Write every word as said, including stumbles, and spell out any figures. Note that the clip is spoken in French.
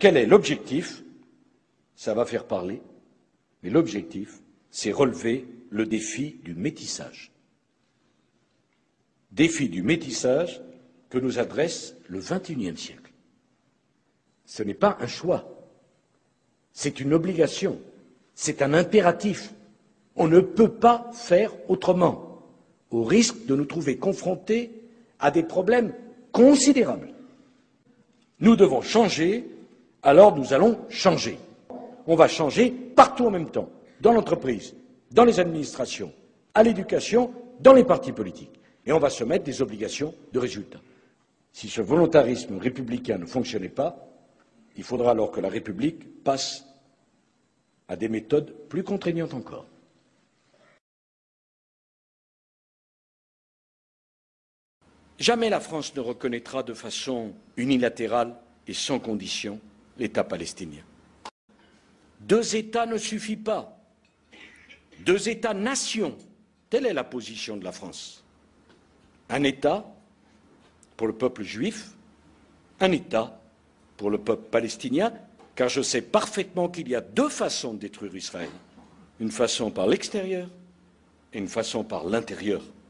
Quel est l'objectif? Ça va faire parler, mais l'objectif, c'est relever le défi du métissage. Défi du métissage que nous adresse le vingt et unième siècle. Ce n'est pas un choix, c'est une obligation, c'est un impératif. On ne peut pas faire autrement, au risque de nous trouver confrontés à des problèmes considérables. Nous devons changer, alors nous allons changer. On va changer partout en même temps, dans l'entreprise, dans les administrations, à l'éducation, dans les partis politiques. Et on va se mettre des obligations de résultat. Si ce volontarisme républicain ne fonctionnait pas, il faudra alors que la République passe à des méthodes plus contraignantes encore. Jamais la France ne reconnaîtra de façon unilatérale et sans condition l'État palestinien. Deux États ne suffit pas. Deux États-nations, telle est la position de la France. Un État pour le peuple juif, un État pour le peuple palestinien, car je sais parfaitement qu'il y a deux façons de détruire Israël. Une façon par l'extérieur et une façon par l'intérieur.